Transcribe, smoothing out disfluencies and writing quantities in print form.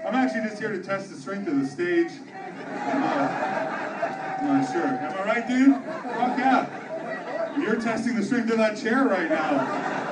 I'm actually just here to test the strength of the stage. I'm not sure. Am I right, dude? Fuck yeah. You're testing the strength of that chair right now.